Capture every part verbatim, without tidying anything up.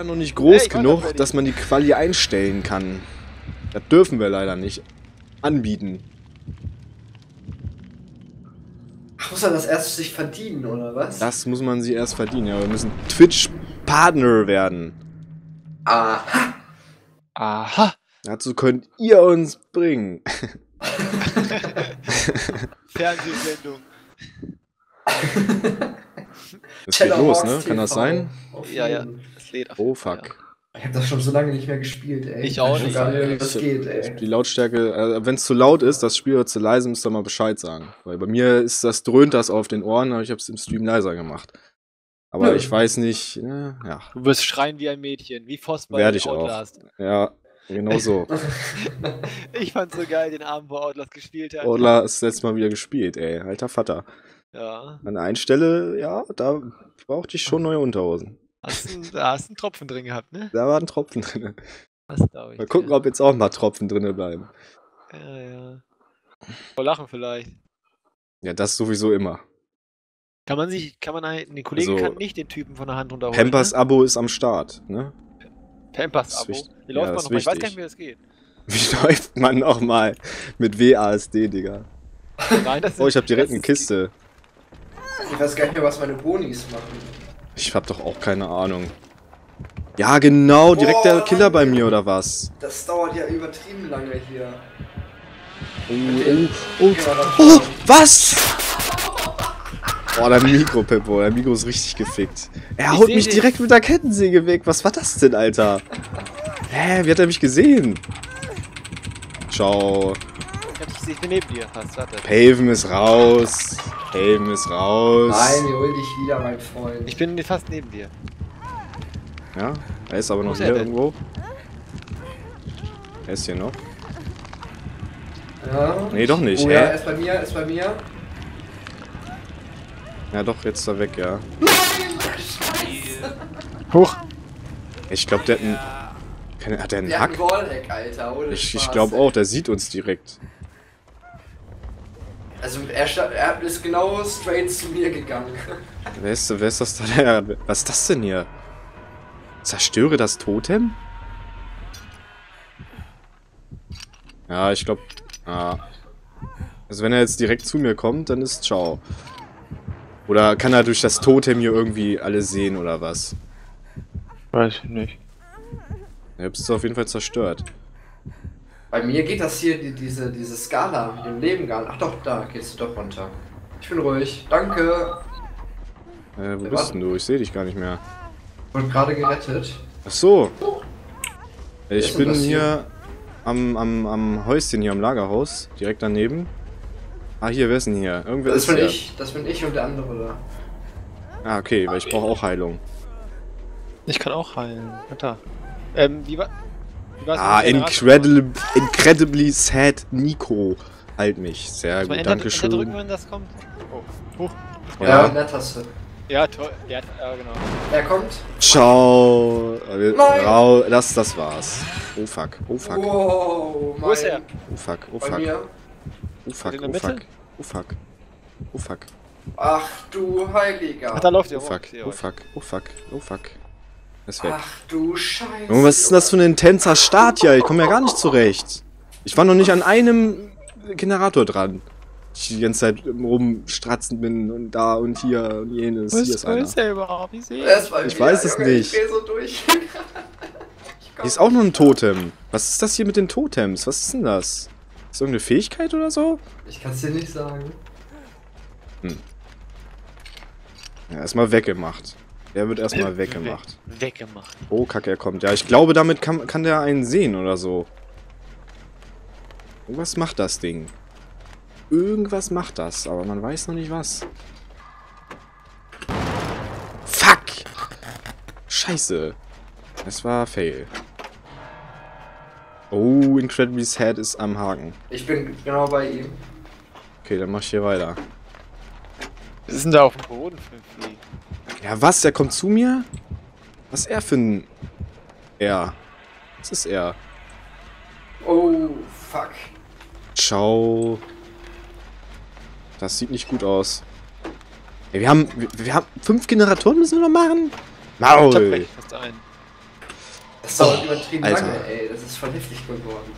noch nicht groß hey, genug, dass man die Quali einstellen kann. Das dürfen wir leider nicht anbieten. Muss man das erst sich verdienen, oder was? Das muss man sie erst verdienen. Ja, wir müssen Twitch-Partner werden. Aha. Aha. Dazu könnt ihr uns bringen. Fernsehsendung. Das geht los, ne? Kann das sein? Ja, ja. Das lädt auf Oh, fuck. Ich hab das schon so lange nicht mehr gespielt, ey. Ich auch weiß nicht. Gar nicht, wie das geht, ey. Die Lautstärke, äh, wenn es zu laut ist, das Spiel wird zu leise, müsst ihr mal Bescheid sagen. Weil bei mir ist das, dröhnt das auf den Ohren, aber ich habe es im Stream leiser gemacht. Aber Nö. ich weiß nicht, äh, ja. Du wirst schreien wie ein Mädchen, wie Voss bei Werde ich Outlast. auch. Ja, genau so. Ich fand's so geil, den Abend, wo Outlast gespielt hat. Odla ist letztes Mal wieder gespielt, ey. Alter Vater. Ja. An einer Stelle, ja, da brauchte ich schon neue Unterhosen. Hast du, da hast du einen Tropfen drin gehabt, ne? Da waren Tropfen drin. Das glaub ich. Mal gucken, ob jetzt auch ein paar Tropfen drin bleiben. Ja, ja. Vor Lachen vielleicht. Ja, das sowieso immer. Kann man sich, kann man ein, den Kollegen Also, kann nicht den Typen von der Hand runterholen. Pampers-Abo ist am Start, ne? Ne? Pampers-Abo. wichtig. Wie läuft Ja, man das noch ist mal? Ich weiß gar wichtig. nicht, wie das geht. Wie läuft man nochmal mit W A S D, Digga? Nein, das Oh, ich hab direkt das eine ist- Kiste. Ich weiß gar nicht mehr, was meine Bonis machen. Ich hab doch auch keine Ahnung. Ja, genau, direkt der Boah, Killer bei mir, oder was? Das dauert ja übertrieben lange hier. Oh, oh, oh, oh, was? Oh, dein Mikro, Pippo, dein Mikro ist richtig gefickt. Er Ich haut seh mich dich. direkt mit der Kettensäge weg. Was war das denn, Alter? Hä, wie hat er mich gesehen? Ciao. Ich, hab dich, ich bin neben dir fast, warte. Paven ist raus. Paven ist raus. Nein, ich hol dich wieder, mein Freund. Ich bin fast neben dir. Ja, er ist aber Wo noch ist hier er denn? irgendwo. Er ist hier noch. Ja. Nee, doch nicht. Oh Hä? ja, er ist bei mir, er ist bei mir. Ja, doch, jetzt ist er weg, ja. Hoch. Ich glaube, der hat einen... Keine- Hat der einen Der hat Hack? einen Wallhack, Alter. Ohne Ich, ich Spaß, glaube ey. auch, der sieht uns direkt. Also er, sta- er ist genau straight zu mir gegangen. Wer ist, wer ist das da? Der, was ist das denn hier? Zerstöre das Totem? Ja, ich glaube... Ah. Also wenn er jetzt direkt zu mir kommt, dann ist ciao. Oder kann er durch das Totem hier irgendwie alles sehen oder was? Weiß ich nicht. Ja, bist du auf jeden Fall zerstört. Bei mir geht das hier, die, diese, diese Skala mit dem Leben gar nicht. Ach doch, da gehst du doch runter. Ich bin ruhig. Danke. Äh, wo Ja, bist denn du? Ich sehe dich gar nicht mehr. Wurde gerade gerettet. Ach so. ist Ich denn bin das hier? hier am, am, am Häuschen hier am Lagerhaus. Direkt daneben. Ah, hier, wer ist denn hier? Irgendwer Das ist bin hier. ich, das bin ich und der andere da. Ah, okay, weil ich brauche auch Heilung. Ich kann auch heilen. Alter. Ähm, wie war. Wie war's Ah, mit dem incredible, incredibly sad Nico. Halt mich. Sehr Muss man gut, Enter, danke Enter drücken, schön. wenn das kommt? Oh. Hoch. Ja, Ja, in der Taste. Ja, toll. Ja, ja, genau. Er kommt. ciao. Nein. Rau, das, das war's. Oh fuck, oh fuck, Wow, Wo ist er? oh fuck, oh Bei fuck, mir. oh fuck, In der oh Mitte? fuck, oh fuck, oh fuck, Ach du Heiliger. Ach, da läuft ihr oh rum. fuck, Ich seh oh euch. fuck, oh fuck, oh fuck. Ist weg. Ach du Scheiße. Junge, was ist denn das für ein intenser Start hier? Ich komme ja gar nicht zurecht. Ich war noch nicht an einem Generator dran. Ich die ganze Zeit rumstratzend bin und da und hier und jenes. Wo Hier ist, ist wo einer. ist er überhaupt? Ich sehe Er ist bei Ich mir, weiß es Junge, nicht. Ich geh so durch. Hier ist auch noch ein Totem. Was ist das hier mit den Totems? Was ist denn das? Ist das irgendeine Fähigkeit oder so? Ich kann's dir nicht sagen. Ja, erstmal weggemacht. Der wird erstmal weggemacht. Weggemacht. Oh, Kacke, er kommt. Ja, ich glaube, damit kann, kann der einen sehen oder so. Irgendwas macht das Ding. Irgendwas macht das, aber man weiß noch nicht was. Fuck! Scheiße. Es war Fail. Oh, Incredibly Sad ist am Haken. Ich bin genau bei ihm. Okay, dann mach ich hier weiter. Was ist denn da auf dem Boden für ein Vieh? Ja, was? Der kommt zu mir? Was ist er für ein... Er. Was ist er? Oh, fuck. Ciao. Das sieht nicht gut aus. Ey, wir haben... Wir, wir haben... Fünf Generatoren müssen wir noch machen? Ich hab Maul! recht, fast einen. Das dauert übertrieben Alter. lange, ey. Das ist voll heftig geworden.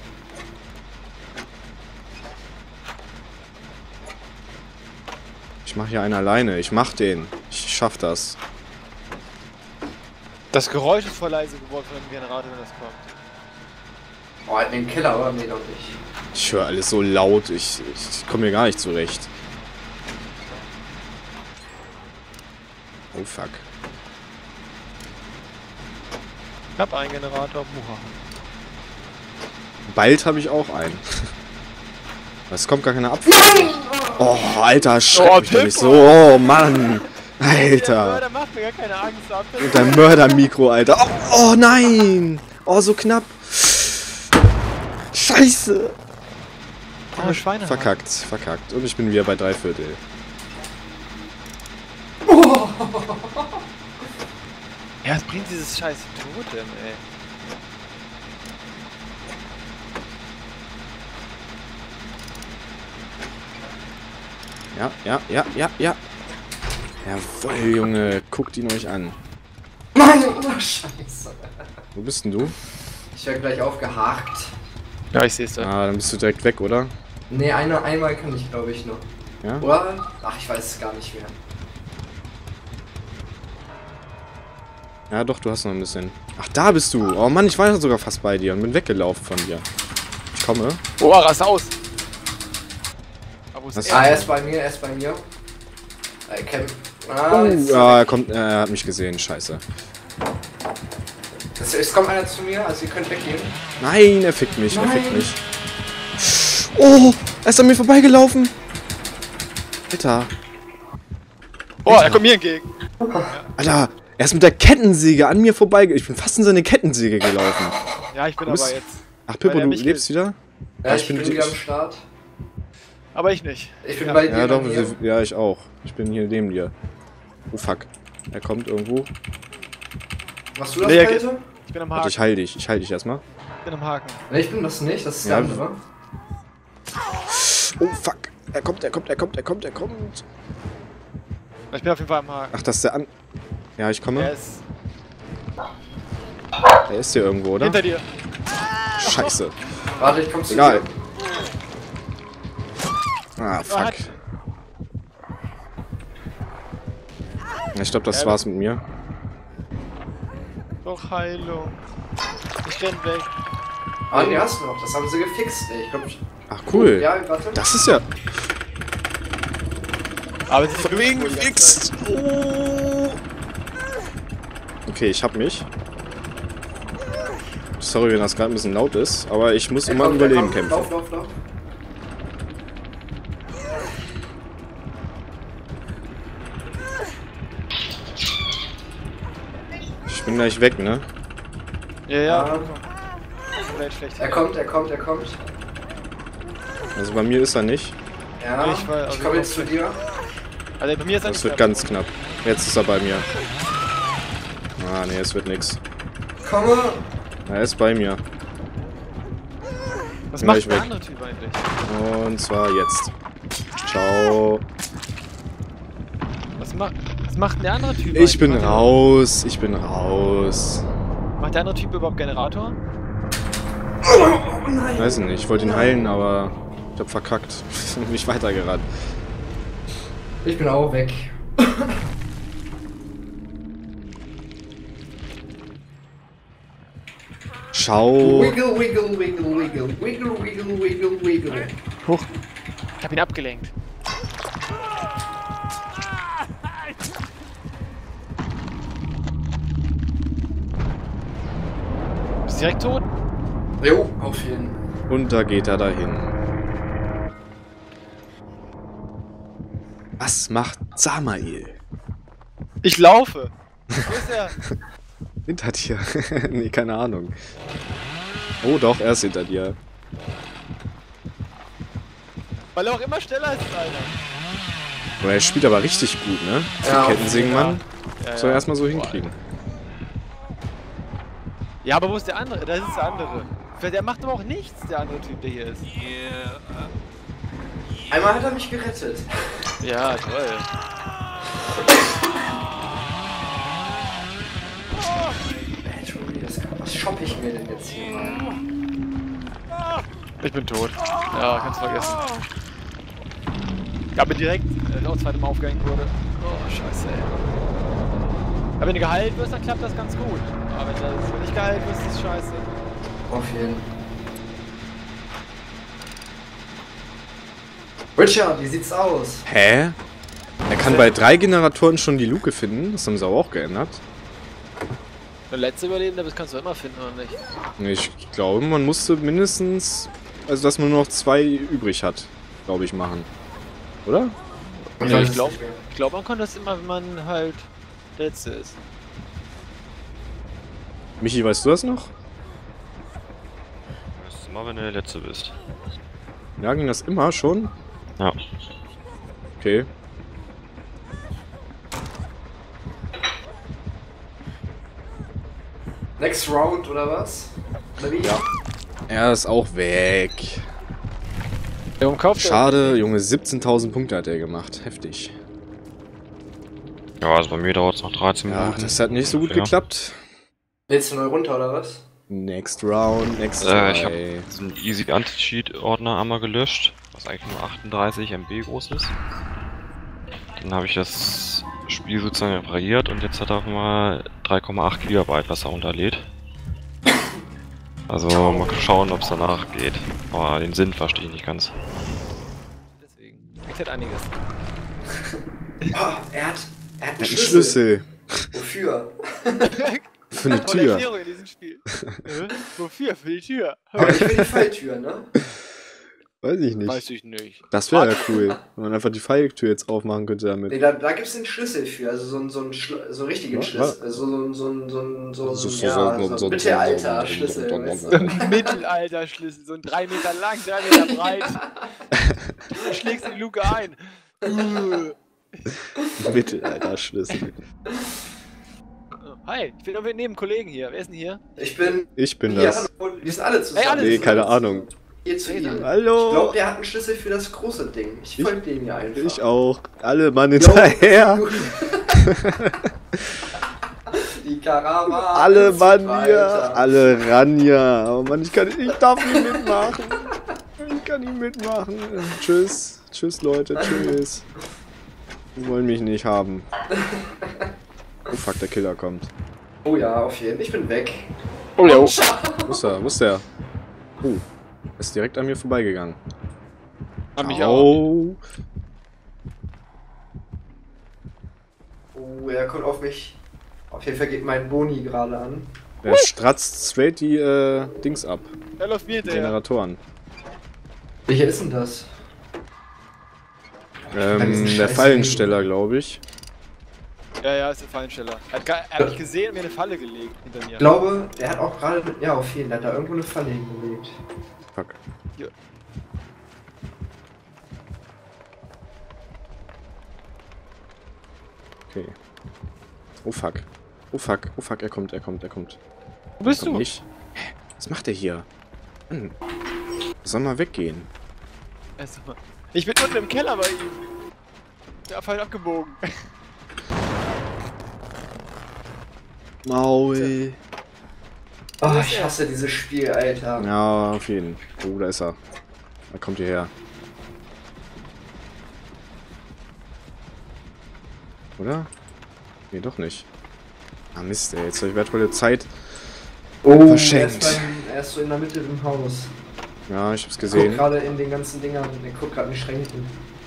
Ich mach hier einen alleine. Ich mach den. Ich schaff das. Das Geräusch ist voll leise geworden von dem Generator, wenn das kommt. Oh, in den Keller, oder? Nee, noch nicht. Ich höre alles so laut. Ich, ich komme hier gar nicht zurecht. Oh fuck. Ich hab einen Generator, Muha. Bald habe ich auch einen. Es kommt gar keine Abwehr. Oh, Alter, schreck Oh, mich doch nicht Pippo. so. Oh, Mann. Der Alter. Mörder macht mir gar keine Angst ab. Und dein Mörder-Mikro, Alter. Oh, oh, nein. Oh, so knapp. Scheiße. Oh, Schweine. Verkackt, verkackt. Und ich bin wieder bei drei Viertel. Ja, es bringt dieses scheiß Totem, ey. Ja, ja, ja, ja, ja. Jawohl, Junge. Guckt ihn euch an. Mann, oh, Scheiße. Wo bist denn du? Ich werde gleich aufgehakt. Ja, ich seh's da. Ah, dann bist du direkt weg, oder? Nee, eine, einmal kann ich, glaube ich, noch. Ja? Oder? Ach, ich weiß es gar nicht mehr. Ja, doch, du hast noch ein bisschen. Ach, da bist du. Oh Mann, ich war ja sogar fast bei dir und bin weggelaufen von dir. Ich komme. Oh, rast aus! Aber wo ist Was? er? Ah, er ist bei mir, er ist bei mir. Er kämpft. Ah, Oh, jetzt- ja, er kommt, er hat mich gesehen, scheiße. Es, es kommt einer zu mir, also ihr könnt weggehen. Nein, er fickt mich, er Nein. fickt mich. Oh, er ist an mir vorbeigelaufen. Alter, Oh, er kommt mir entgegen. Alter, er ist mit der Kettensäge an mir vorbeigelaufen. Ich bin fast in seine Kettensäge gelaufen. Ja, ich bin Du bist- aber jetzt. Ach, Weil Pippo, er du mich lebst killt. wieder? Ja, ich ich, bin bin die- wieder am Start. Aber ich nicht. Ich bin Ja. bei dir. Ja, doch, bei mir. wir- ja, ich auch. Ich bin hier neben dir. Oh, fuck. Er kommt irgendwo. Machst du das, Nee, er Kälte? Ich bin am Warte, Haken. ich heil dich. Ich heil dich erstmal. Ich bin am Haken. Nee, ich bin das nicht, das ist Ja. der andere. Oh, fuck. Er kommt, er kommt, er kommt, er kommt, er kommt. Ich bin auf jeden Fall am Haken. Ach, das ist der an... Ja, ich Er komme. ist Er ist hier irgendwo, oder? hinter dir. Scheiße. Warte, ich komm zu Egal. dir. Ah, fuck. hat- Ich glaube, das Ja, war's mit mir. Doch, Heilung. Ich renn weg. Ah, nee, hast du noch. Das haben sie gefixt, ey. Ich glaub, ich... Ach, cool. Ja, warte. Das ist ja... Aber sie Von wegen gefixt. Oh. Okay, ich hab mich. Sorry, wenn das gerade ein bisschen laut ist, aber ich muss Er immer um kommt, er Überleben kommt. kämpfen. Lauf, lauf, lauf. Ich bin gleich weg, ne? Ja, ja. Ah. Vielleicht schlecht. Er kommt, er kommt, er kommt. Also bei mir ist er nicht. Ja, Ich ich, war- also komme jetzt zu kommt- dir. Also bei mir ist er Das nicht wird mehr. ganz knapp. Jetzt ist er bei mir. Ah, ne, es wird nix. Komme! Er ist bei mir. Was Bin macht gleich der weg. andere Typ eigentlich? Und zwar jetzt. Ciao. Was, ma was macht denn der andere Typ Ich eigentlich? bin Macht der- raus. Ich bin raus. Macht der andere Typ überhaupt Generator? Oh nein! Weiß nicht. Ich wollte ihn heilen, aber ich hab verkackt. Bin nicht weitergerannt. Ich bin auch weg. Schau. Wiggle, wiggle, wiggle, wiggle, wiggle, wiggle, wiggle, wiggle. Hoch. Ich hab ihn abgelenkt. Bist du direkt tot? Jo, auf jeden. Und da geht er dahin. Was macht Samael? Ich laufe. Wo ist er? Hinter dir. Nee, keine Ahnung. Oh doch, er ist hinter dir. Weil er auch immer schneller ist, Alter. Aber er spielt aber richtig gut, ne? Ja, Der Kettensägenmann. Ja, Soll er ja. erstmal so hinkriegen. Ja, aber wo ist der andere? Da ist der andere. Der macht aber auch nichts, der andere Typ, der hier ist. Einmal hat er mich gerettet. Ja, toll. Er hätte schon wieder das gemacht. Was shoppe ich mir denn jetzt hier mal? Ich bin tot. Ja, kannst vergessen. Ich habe direkt äh, auch zweitem Mal aufgehängt wurde. Oh, scheiße, ey. Aber wenn du geheilt wirst, dann klappt das ganz gut. Aber wenn du nicht geheilt wirst, ist das scheiße. Auf jeden Fall. Richard, wie sieht's aus? Hä? Er kann bei drei Generatoren schon die Luke finden. Das haben sie aber auch geändert. Der letzte Überlebende, das kannst du immer finden, oder nicht? Ich glaube, man musste mindestens... Also, dass man nur noch zwei übrig hat, glaube ich, machen. Oder? Ich, Ja, weiß ich glaube, es nicht mehr. ich glaub, man kann das immer, wenn man halt der Letzte ist. Michi, weißt du das noch? Das ist immer, wenn du der Letzte bist. Ja, ging das immer schon? Ja. Okay. Next Round oder was? Oder wie? Ja. Er ist auch weg. Warum kauft er- Schade, Junge, siebzehntausend Punkte hat er gemacht. Heftig. Ja, also bei mir dauert es noch dreizehn Ja, Minuten. das hat nicht so gut Ja. geklappt. Lädst du neu runter oder was? Next round, next Äh, ich try. habe diesen Easy Anti-Cheat-Ordner einmal gelöscht, was eigentlich nur achtunddreißig Megabyte groß ist. Dann habe ich das Spiel sozusagen repariert und jetzt hat er mal drei Komma acht Gigabyte, was er runterlädt. Also mal schauen, ob es danach geht. Aber den Sinn verstehe ich nicht ganz. Deswegen. Erklärt einiges. Oh, er hat, er hat einen Ein Schlüssel. Schlüssel. Wofür? Für eine Tolle Tür. Erklärung in diesem Spiel. Äh, Wofür? Für die Tür. Aber ich will die Falltür, ne? Weiß ich nicht. Weiß ich nicht. Das wäre ja cool, wenn man einfach die Falltür jetzt aufmachen könnte damit. Nee, da, da gibt's einen Schlüssel für, also so einen so einen Schlo- so einen richtigen Ja, Schlüssel. Also so ein so ein so ein so ein So- so- ja, so- so so- ein Mittelalter-Schlüssel. so- weißt so- du? Ein Mittelalter-Schlüssel, so ein drei Meter lang, drei Meter breit. Du schlägst in die Luke ein. Uh. Mittelalter-Schlüssel. Hi, ich bin doch neben Kollegen hier. Wer ist denn hier? Ich bin. Ich bin hier, das. hallo, wir sind alle zusammen. Hey, alle Nee, keine Ahnung. Hier zu Hey, ihm. Ich Hallo. glaube, der hat einen Schlüssel für das große Ding. Ich Ich- folge dem hier einfach. Ich auch. Alle Mann Jo. hinterher. Die Karawane. Alle ist Mann hier. weiter. Alle ran hier. Oh Mann, ich kann ich darf nicht mitmachen. Ich kann nicht mitmachen. Tschüss. Tschüss, Leute. Tschüss. Die wollen mich nicht haben. Oh fuck, der Killer kommt. Oh ja, auf jeden Fall. Ich bin weg. Oh ja. Wo ist er? Wo ist der? Oh. Ist direkt an mir vorbeigegangen. An mich auch. Au. Oh, er kommt auf mich. Auf jeden Fall geht mein Boni gerade an. Der stratzt straight die äh, Dings ab. Er läuft mir Die hinterher. Generatoren. Welcher ist denn das? Ähm, diesen der scheiß Fallensteller, glaube ich. Ja, ja, ist der Fallensteller. Er hat, gar- er hat mich gesehen und mir eine Falle gelegt hinter mir. Ich glaube, der hat auch gerade. Ja, auf jeden Fall. Der hat da irgendwo eine Falle hingelegt. Fuck. Hier. Okay. Oh fuck. Oh fuck. Oh fuck, er kommt, er kommt, er kommt. Wo bist Kommt du? nicht. Hä? Was macht der hier? Mann. Soll mal weggehen. Erst mal. Ich bin unten im Keller bei ihm. Der Fall abgebogen. Maul. Oh, ich hasse dieses Spiel, Alter. Ja, auf jeden. Oh, da ist er. Da kommt hierher. Oder? Nee, doch nicht. Ah Mist, ey. Jetzt habe ich wertvolle Zeit. Oh, Verschenkt. Er ist, beim, er ist so in der Mitte im Haus. Ja, ich hab's Guckt gesehen. gerade in den ganzen Dingern. Der guckt gerade in die Schränke.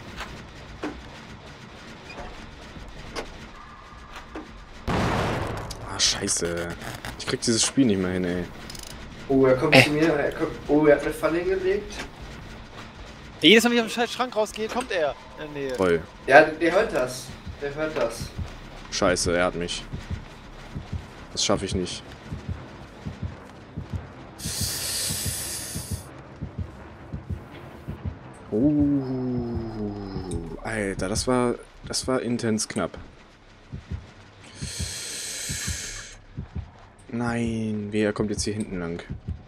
Ah, scheiße. Ich krieg dieses Spiel nicht mehr hin, ey. Oh, er kommt zu mir. Er kommt, oh, er hat eine Falle hingelegt. Jedes Mal, wenn ich aus dem scheiß Schrank rausgehe, kommt er in der Nähe. Voll. Ja, der hört das. Der hört das. Scheiße, er hat mich. Das schaffe ich nicht. Uh, Alter, das war, das war intens knapp. Nein, wer kommt jetzt hier hinten lang?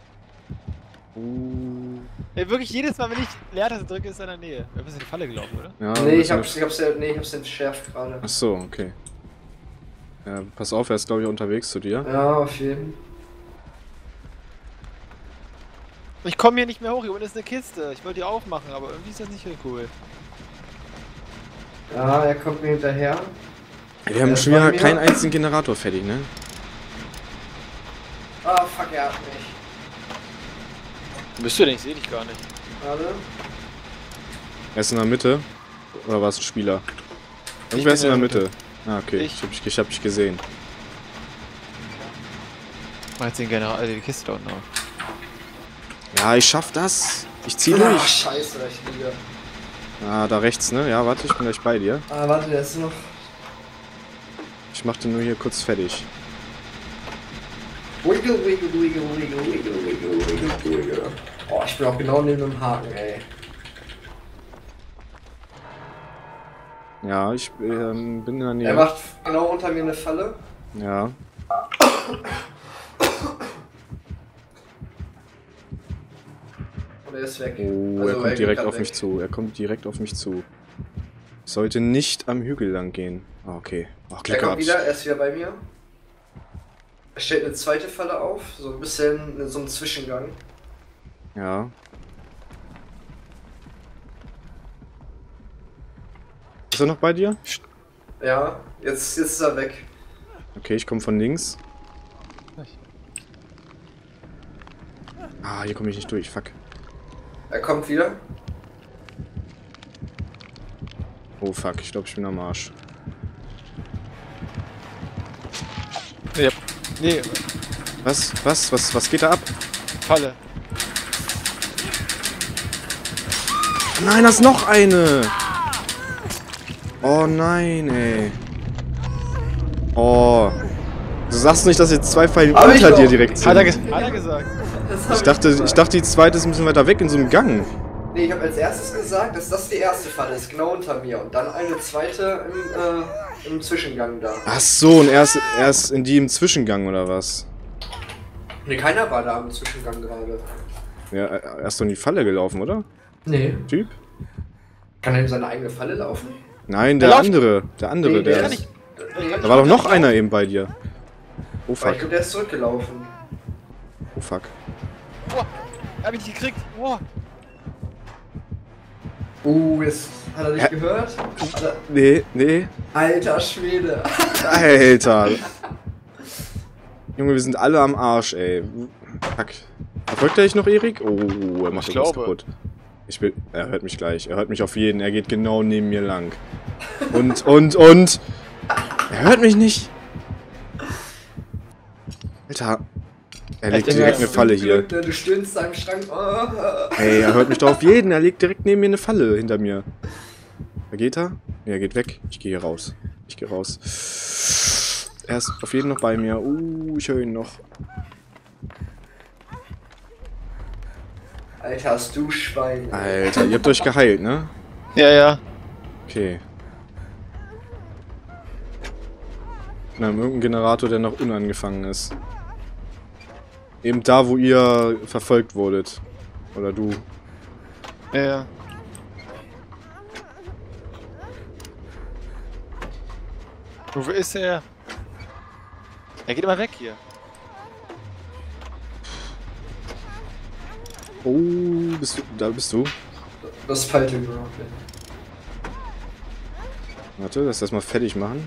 Uh, Ey, wirklich jedes Mal, wenn ich Leertaste drücke, ist er in der Nähe. Du bist in die Falle gelaufen, oder? ja, Nee, ich das- hab's, ich hab's, ja- nee, ich hab's entschärft gerade. Ach so, okay. Ja, pass auf, er ist glaube ich unterwegs zu dir. Ja, auf jeden Fall. Ich komme hier nicht mehr hoch, hier unten ist eine Kiste. Ich wollte die aufmachen, aber irgendwie ist das nicht so cool. Ja, er kommt mir hinterher. Wir haben Er schon ist bei wieder mir. keinen einzigen Generator fertig, ne? Ah, fuck, er hat mich. Wo bist du denn? Ich sehe dich gar nicht. Warte. Er ist in der Mitte. Oder war es ein Spieler? Ich Irgendwer ist in bin der in der Mitte. Ah, okay. Ich. Ich hab, dich- ich hab dich gesehen. Mach jetzt den General, also die Kiste da unten auf. Ja, ich schaff das. Ich zieh Ach, durch. scheiße, da ich liege. Ah, da rechts, ne? Ja, warte, ich bin gleich bei dir. Ah, warte, der ist noch. Ich mach den nur hier kurz fertig. Wiggle, wiggle, wiggle, wiggle, wiggle, wiggle, wiggle, wiggle. Oh, ich bin auch genau neben dem Haken, ey. Ja, ich ähm, bin in der Nähe. Er macht genau unter mir eine Falle. Ja. Und er ist weg. Oh, Also, er kommt geht direkt grad auf weg. mich zu. Er kommt direkt auf mich zu. Ich sollte nicht am Hügel lang gehen. Ah, okay. Ach, Er Glück kommt gehabt. wieder, er ist wieder bei mir. Er stellt eine zweite Falle auf, so ein bisschen in so einem Zwischengang. Ja. Ist er noch bei dir? Ja, jetzt, jetzt ist er weg. Okay, ich komme von links. Ah, hier komme ich nicht durch. Fuck. Er kommt wieder. Oh, fuck. Ich glaube, ich bin am Arsch. Ja. Nee, Was? Was? Was? Was geht da ab? Falle. Nein, da ist noch eine! Oh nein, ey. Oh. Du sagst nicht, dass jetzt zwei Pfeile Hab ich unter doch. dir direkt sind. Hat er, ges hat er gesagt. Das hab Ich dachte, ich dachte, die zweite ist ein bisschen weiter weg in so einem Gang. Nee, ich habe als erstes gesagt, dass das die erste Falle ist, genau unter mir. Und dann eine zweite im, äh, im Zwischengang da. Ach so, und erst, erst in die im Zwischengang oder was? Nee, keiner war da im Zwischengang gerade. Ja, er ist doch in die Falle gelaufen, oder? Nee. Typ? Kann er in seine eigene Falle laufen? Nein, Der der läuft- andere. Der andere, Nee, der der. Kann ich. Da war doch noch einer eben bei dir. Oh Aber ich fuck. glaube, der ist zurückgelaufen. Oh fuck. Oh, hab ich gekriegt. Oh. Uh, jetzt hat er dich Hä? gehört? Hat er, Nee, nee. alter Schwede. Alter. Junge, wir sind alle am Arsch, ey. Fuck. Verfolgt er dich noch, Erik? Oh, er macht Ich irgendwas glaube. kaputt. Ich will. Er hört mich gleich. Er hört mich auf jeden. Er geht genau neben mir lang. Und, und, und. Er hört mich nicht. Alter. Er legt denke, direkt das eine Falle hier. Du, du stöhnst da im Schrank. Oh. Ey, er hört mich doch auf jeden. Er legt direkt neben mir eine Falle hinter mir. Da geht er? Nee, er geht weg. Ich gehe hier raus. Ich gehe raus. Er ist auf jeden noch bei mir. Uh, ich höre ihn noch. Alter, hast du Schwein. Alter, ihr habt euch geheilt, ne? Ja, ja. Okay. Wir haben irgendeinen Generator, der noch unangefangen ist. Eben da, wo ihr verfolgt wurdet. Oder du. Ja, ja. Wo ist er? Er geht immer weg hier. Oh, bist du. Da bist du. Das falte Ground. Warte, lass das mal fertig machen.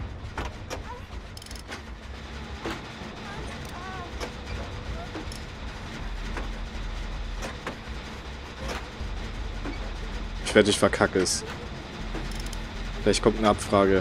Ich werde dich verkackes. Vielleicht kommt eine Abfrage.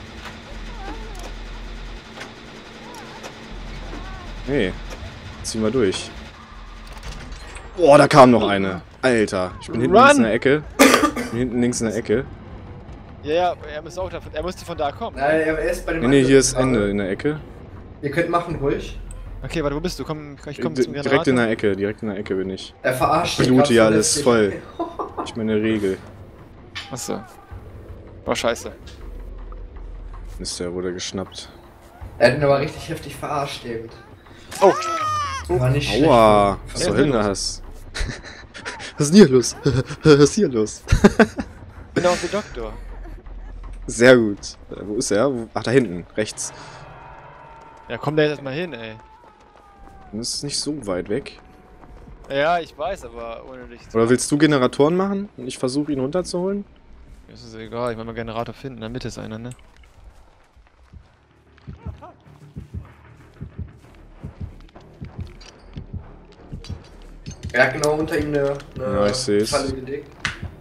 Nee. Ziehen wir durch. Boah, da kam noch eine. Alter, ich bin hinten Run! links in der Ecke. Ich bin hinten links in der Ecke. Ja, ja, er müsste auch davon, er musste von da kommen. Nein, er ist bei dem Nee, nee, hier ist anderen Ende gerade. in der Ecke. Ihr könnt machen ruhig. Okay, warte, wo bist du? Komm, ich komm D zum Generator. direkt in der Ecke, direkt in der Ecke bin ich. Er verarscht Ich dich loote grad ja so alles lästig. voll. Ich meine Regel. Achso. Oh, scheiße. Mist, der wurde geschnappt. Er hat ihn aber richtig heftig verarscht eben. Oh! War nicht schlecht. Aua, was Ja, soll denn los. das? Was ist denn hier los? Was ist hier los? Bin auch der Doktor. Sehr gut. Äh, Wo ist er? Wo- Ach, da hinten, rechts. Ja, komm da jetzt erstmal hin, ey. Das ist nicht so weit weg. Ja, ich weiß, aber ohne dich zu... Oder willst du Generatoren machen und ich versuche ihn runterzuholen? Das ist egal, ich will mal Generator finden. In der Mitte ist einer, ne? Er hat genau unter ihm eine, eine Ja, ich seh's. Falle gelegt.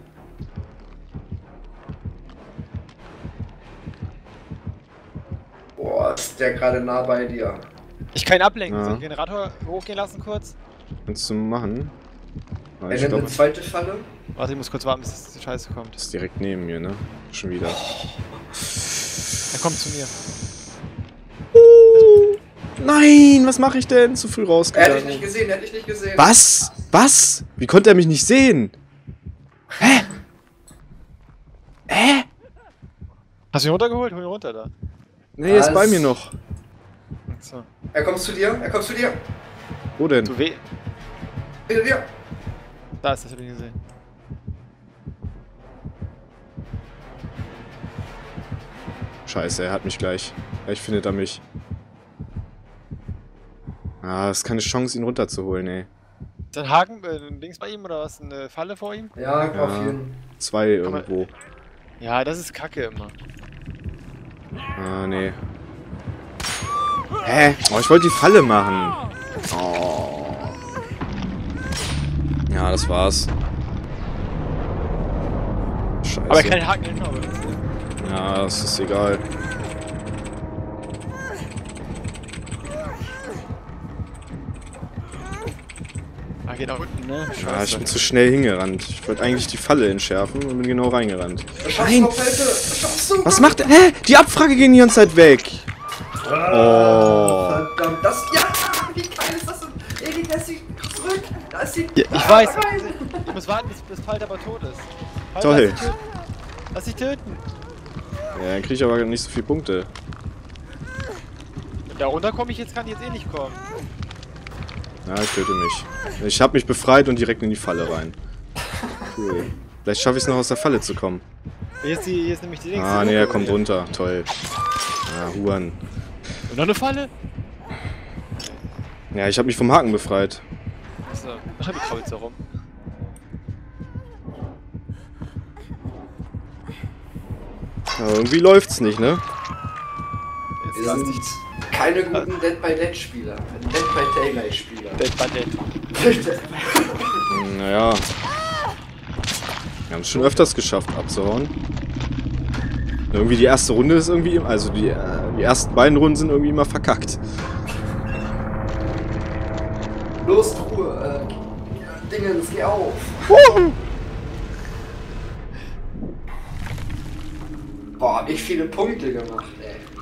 Boah, ist der gerade nah bei dir. Ich kann ihn ablenken. Ja. Soll ich den Generator hochgehen lassen kurz? Kannst du machen? Aber Er ich nimmt glaube, eine zweite Falle. Warte, ich muss kurz warten, bis die Scheiße kommt. das ist direkt neben mir, ne? Schon wieder. Er kommt zu mir. Nein, was mache ich denn? Zu früh Er hat dich rausgegangen. nicht gesehen, er hat dich nicht gesehen. Was? Was? Wie konnte er mich nicht sehen? Hä? Hä? Hast du ihn runtergeholt? Hol ihn runter da. Nee, er ist Was? bei mir noch. So. Er kommt zu dir, er kommt zu dir. Wo denn? Du weh. Hinter dir. Da ist das, hab ich gesehen. Scheiße, er hat mich gleich. Gleich findet er mich. Ah, das ist keine Chance, ihn runterzuholen, ey. Ist ein Haken, äh, links bei ihm oder was? Eine Falle vor ihm? Ja, Ja. auf jeden. Zwei irgendwo. Ja, das ist Kacke immer. Ah, nee. Hä? Oh, ich wollte die Falle machen. Oh. Ja, das war's. Scheiße. Aber er kann den Haken nicht noch benutzen. Ja, das ist egal. Ah, geht nach unten, ne? Ja, ich bin zu schnell hingerannt. Ich wollte eigentlich die Falle entschärfen und bin genau reingerannt. Schaffst Nein! du, Pelte? Schaffst du? Was macht er? Hä? Die Abfrage ging die ganze Zeit weg. Oh. Verdammt, das. Ja! Wie geil ist das denn? Edi, da ist sie zurück! Da ist sie. Ja, ich weiß. Ich muss warten, bis, bis Falter aber tot ist. Falter, Toll. Lass dich töten. Lass dich töten. Ja, dann krieg ich aber nicht so viele Punkte. Da runter komme ich jetzt, kann ich jetzt eh nicht kommen. Ja, ich töte mich. Ich habe mich befreit und direkt in die Falle rein. Cool. Vielleicht schaffe ich es noch aus der Falle zu kommen. Hier ist, die, hier ist nämlich die nächste. Ah, nee, er Luke kommt hier. runter. Toll. Ja, Huan. Und noch eine Falle? Ja, ich habe mich vom Haken befreit. So, ach, wie krabbelt's da rum? Aber irgendwie läuft's nicht, ne? Jetzt Wir lass sind dich. keine guten Dead by Dead Spieler. Dead by Daylight Spieler. Dead by Dead. Hm, naja. Wir haben es schon öfters geschafft, abzuhauen. Irgendwie die erste Runde ist irgendwie, im- also die, äh, die ersten beiden Runden sind irgendwie immer verkackt. Los, Ruhe. Äh, Dingens, geh auf. Boah, hab ich viele Punkte gemacht, ey.